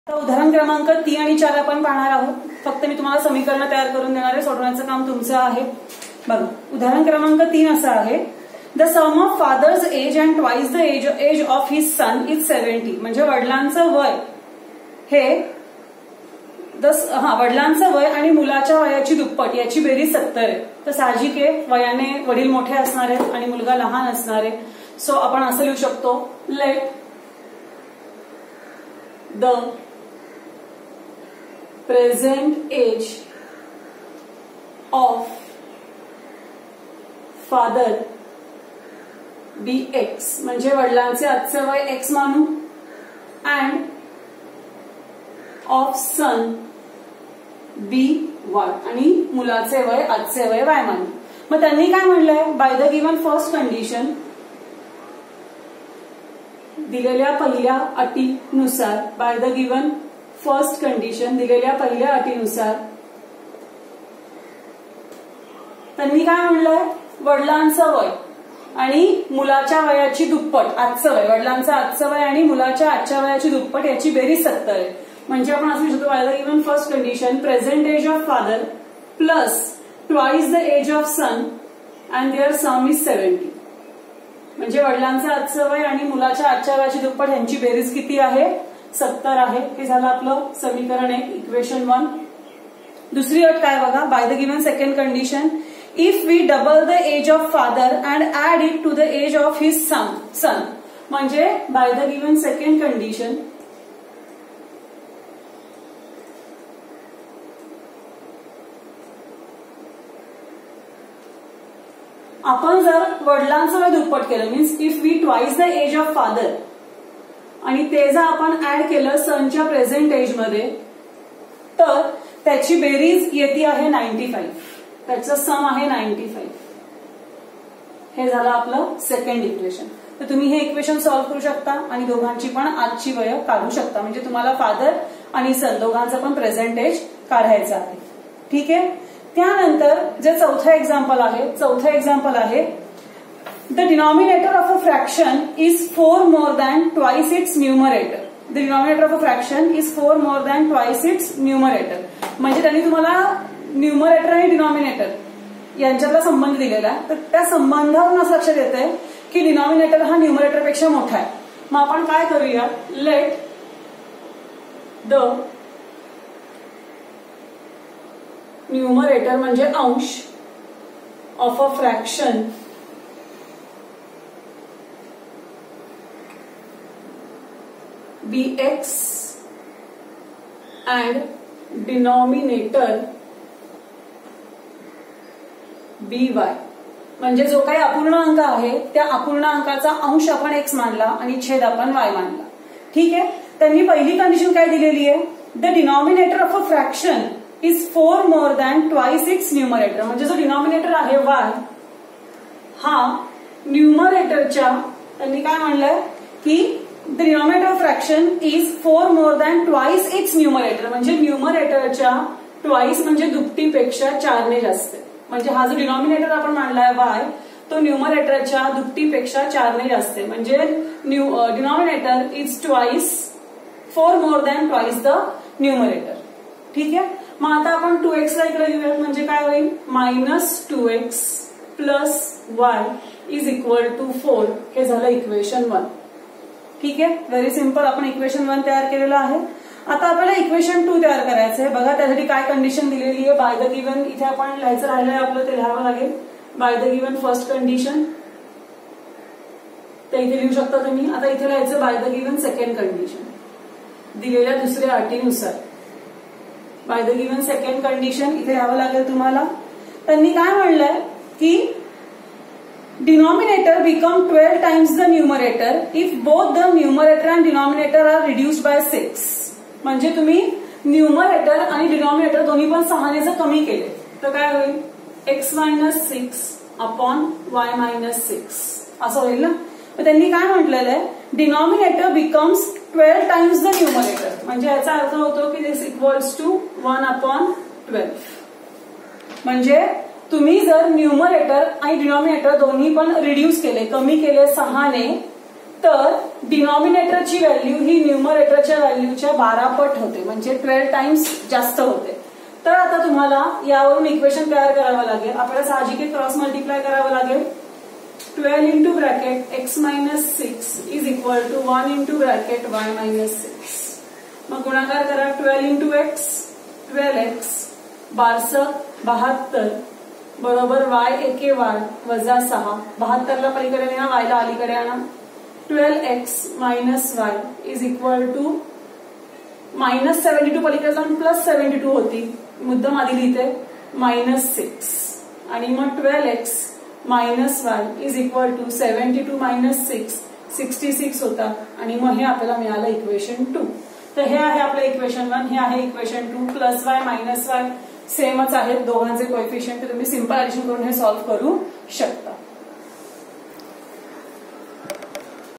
उदाहरण क्रमांक 3 आणि 4 आपण पाहणार आहोत. फक्त मी तुम्हाला समीकरण तयार करून देणार आहे, सोडवण्याचं काम तुमचं आहे. बघा, उदाहरण क्रमांक 3 असं आहे, the sum of father's age and twice the age of his son is 70. म्हणजे वडिलांचं वय हे वडिलांचं वय आणि मुलाच्या वयाची दुप्पट याची बेरीज 70 आहे. तर साहजिक आहे, वयाने वडील मोठे असणार आहेत आणि मुलगा लहान असणार आहे. सो आपण असं लिहू शकतो, let the present age of father be X. म्हणजे वडिलांचे आजचे वय एक्स मानू, and of son be Y, आणि मुलाचे वय आजचे वय वाय मानू. मग त्यांनी काय म्हणलंय, by the given first condition, दिलेल्या पहिल्या अटीनुसार, by the given first condition, दिलेल्या पहिल्या अटीनुसार त्यांनी काय म्हणलंय, वडिलांचं वय आणि मुलाच्या वयाची दुप्पट, आजचं वय, वडिलांचं आजचं वय आणि मुलाच्या आजच्या वयाची दुप्पट याची बेरीज 70 आहे. म्हणजे आपण असं शकतो, by the given first condition, present age of father plus twice the age of son and their sum is 70. म्हणजे वडिलांचं आजचं वय आणि मुलाच्या आजच्या वयाची दुप्पट यांची बेरीज किती आहे, 70 आहे. हे झालं आपलं समीकरण 1, इक्वेशन 1. दुसरी अट काय बघा, by the given second condition, if we double the age of father and add it to the age of his son. म्हणजे by the given second condition, आपण जर वडिलांचं वय दुप्पट केलं, means if we twice the age of father, आणि ते जर आपण ऍड केलं सनच्या प्रेझेंट एज मध्ये, तर त्याची बेरीज येते आहे 95. त्याचं सम आहे 95. हे झालं आपलं सेकंड इक्वेशन. तर तुम्ही हे इक्वेशन सॉल्व्ह करू शकता आणि दोघांची पण आजची वय काढू शकता. म्हणजे तुम्हाला फादर आणि सन दोघांचं पण प्रेझेंट एज काढायचं आहे. ठीक आहे. त्यानंतर जे चौथं एक्झाम्पल आहे, the denominator of a fraction is 4 more than twice its numerator. The denominator of a fraction is 4 more than twice its numerator. म्हणजे त्यांनी तुम्हाला न्यूमरेटर आणि डिनॉमिनेटर यांच्यातला संबंध दिलेला आहे. तर त्या संबंधावरून असं लक्षात येतंय की डिनॉमिनेटर हा न्यूमरेटर पेक्षा मोठा आहे. मग आपण काय करूया, लेट द न्यूमरेटर म्हणजे अंश of a fraction be X and denominator be Y. म्हणजे जो काही अपूर्ण अंक आहे त्या अपूर्ण अंकाचा अंश आपण एक्स मानला आणि छेद आपण वाय मानला. ठीक आहे. त्यांनी पहिली कंडिशन काय दिलेली आहे, the denominator of a fraction is 4 more than twice its numerator. म्हणजे जो डिनॉमिनेटर आहे वाय हा न्यूमरेटरच्या, त्यांनी काय म्हणलंय की the denominator of fraction is 4 more than twice its numerator. म्हणजे न्यूमरेटरच्या ट्वाइस म्हणजे दुपटीपेक्षा 4 ने जास्त. म्हणजे हा जो डिनॉमिनेटर आपण मांडलाय वाय तो न्यूमरेटरच्या दुपटीपेक्षा 4 ने जास्त. म्हणजे denominator is 4 more than twice the numerator. ठीक आहे. मग आता आपण 2x ला इकडे घेऊयात. म्हणजे काय होईल, -2x plus Y is equal to 4. हे झालं इक्वेशन 1. ठीक आहे. Very simple. आपण इक्वेशन 1 तयार केलेलं आहे. आता आपल्याला इक्वेशन 2 तयार करायचं आहे. बघा त्यासाठी काय कंडिशन दिलेली आहे, बाय द गिव्हन, इथे आपण लिहायचं राहिलंय आपलं, ते लिहावं लागेल. By the given first condition, ते इथे लिहू शकता तुम्ही. आता इथे लिहायचं by the given second condition, दिलेल्या दुसऱ्या अटीनुसार. By the given second condition इथे लिहावं लागेल तुम्हाला. त्यांनी काय म्हणलंय की denominator become 12 times the numerator if both the numerator and denominator are reduced by 6. म्हणजे तुम्ही न्यूमरेटर आणि डिनॉमिनेटर दोन्ही पण 6 ने जर कमी केले तर काय होईल, x - 6 अपॉन y - 6 असं होईल ना. तर त्यांनी काय म्हटलेलं आहे, denominator becomes 12 times the numerator. म्हणजे याचा अर्थ होतो की दिस इक्वल्स टू 1/12. म्हणजे तुम्ही जर न्यूमरेटर आणि डिनॉमिनेटर दोन्ही पण रिड्यूस केले, कमी केले 6 ने, तर डिनॉमिनेटरची व्हॅल्यू ही न्यूमरेटरच्या व्हॅल्यूच्या 12 पट होते, म्हणजे 12 टाइम्स जास्त होते. तर आता तुम्हाला यावरून इक्वेशन तयार करावं लागेल. आपल्याला साहजिक क्रॉस मल्टिप्लाय करावं लागेल. 12 into bracket x minus 6 is equal to 1 into bracket y minus 6. मग गुणाकार करा. 12 into x 12x 72 बरोबर y एके y वजा 6. 72 ला पलीकडे आणा, y ला अलीकडे आणा. 12x minus y is equal to minus 72 पलीकडे जाऊन प्लस 72 होती, मुद्दाम आधी लिहिते -6 आणि मग 12x minus y is equal to 72 minus 6 66 होता आणि मग हे आपल्याला मिळालं इक्वेशन 2. तर हे आहे आपलं इक्वेशन 1, हे आहे equation 2. Plus y minus y सेमच आहेत दोघांचे कोएफिशियंट. तुम्ही सिंपल ऍडिशन करून हे सॉल्व्ह करू शकता.